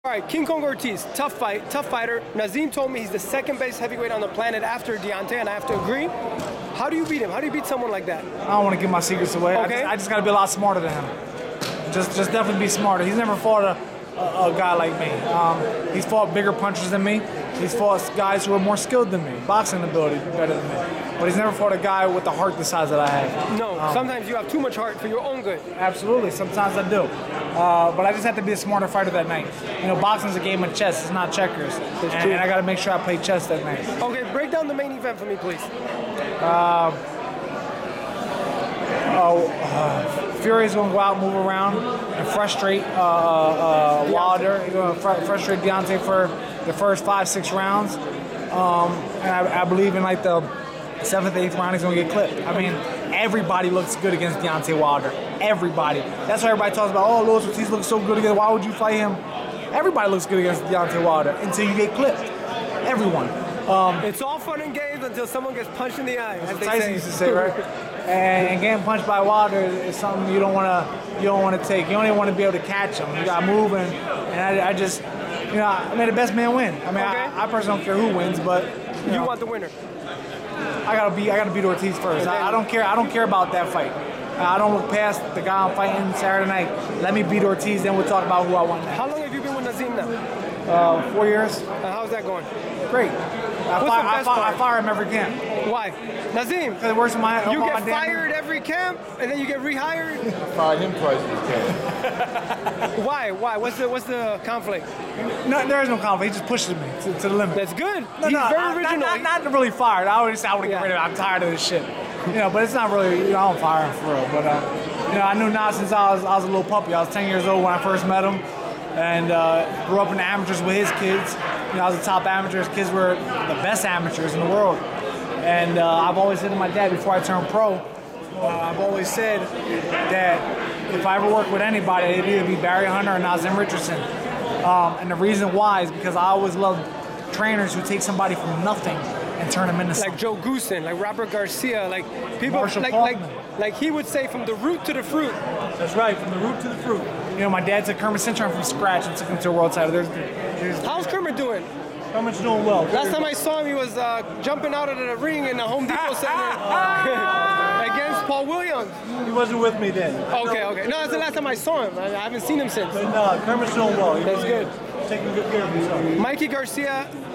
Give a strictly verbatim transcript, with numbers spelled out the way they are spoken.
All right, King Kong Ortiz, tough fight, tough fighter. Nazim told me he's the second best heavyweight on the planet after Deontay, and I have to agree. How do you beat him? How do you beat someone like that? I don't want to give my secrets away. Okay. I just, I just got to be a lot smarter than him. Just, just definitely be smarter. He's never fought a, a, a guy like me. Um, he's fought bigger punchers than me. He's fought guys who are more skilled than me, boxing ability better than me. But he's never fought a guy with the heart the size that I have. No, um, sometimes you have too much heart for your own good. Absolutely, sometimes I do. Uh, but I just have to be a smarter fighter that night. You know, boxing's a game of chess, it's not checkers. And, and I got to make sure I play chess that night. Okay, break down the main event for me, please. Uh, oh, uh, Fury's going to go out, move around, and frustrate uh, uh, Wilder. He's going to fr- frustrate Deontay for the first five, six rounds. Um, and I, I believe in like the seventh, eighth round, he's going to get clipped. I mean, everybody looks good against Deontay Wilder. Everybody. That's why everybody talks about, oh, Lil Ortiz looks so good against, why would you fight him? Everybody looks good against Deontay Wilder until you get clipped. Everyone. Um, it's all fun and games until someone gets punched in the eye. That's what Tyson used to say, right? and, and getting punched by Wilder is something you don't want to you don't want to take. You don't even want to be able to catch him. You got to move, and, and I, I just, you know, I made the best man win. I mean, okay. I, I personally don't care who wins, but you, you know, want the winner. I gotta be. I gotta beat Ortiz first. I, I don't care. I don't care about that fight. I don't look past the guy I'm fighting Saturday night. Let me beat Ortiz, then we'll talk about who I want next. How long have you been with Nazim now? Uh, four years. Uh, how's that going? Great. I, What's fire, the I, best fire, part? I fire him every camp. Why? Nazim, because it works in my. You my get damn fired every camp, and then you get rehired. I fired him twice in his camp. Why? Why? What's the What's the conflict? No, there is no conflict. He just pushes me to, to the limit. That's good. No, He's no, very I, original. Not, not, not really fired. I always say I want to get Yeah. rid of it. I'm tired of this shit. You know, but it's not really. You know, I don't fire him for real. But uh, you know, I knew Nas since I was I was a little puppy. I was ten years old when I first met him, and uh, grew up in the amateurs with his kids. You know, I was the top amateur. His kids were the best amateurs in the world. And uh, I've always said to my dad before I turned pro, uh, I've always said that if I ever work with anybody, it'd either be Barry Hunter or Nazim Richardson. Um, and the reason why is because I always loved trainers who take somebody from nothing and turn them into something. Like Joe Goosen, like Robert Garcia, like people Marshall like, like Kauffman. like he would say from the root to the fruit. That's right, from the root to the fruit. You know, my dad took Kermit Cintron from scratch and took him to a world title. There's, there's, How's Kermit doing? Kermit's doing well. Last time I saw him, he was uh, jumping out of the ring in the Home Depot Center against Paul Williams. He wasn't with me then. Okay, okay. No, that's the last time I saw him. I, I haven't seen him since. But no, Kermit's doing well. He That's really good. Taking good care of himself. Mikey Garcia